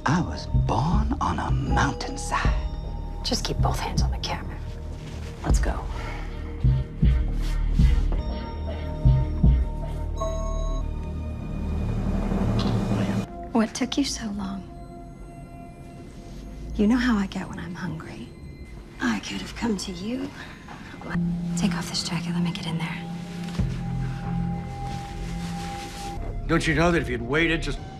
I was born on a mountainside. Just keep both hands on the camera. Let's go. What took you so long? You know how I get when I'm hungry. I could have come to you. Take off this jacket, let me get in there. Don't you know that if you'd waited just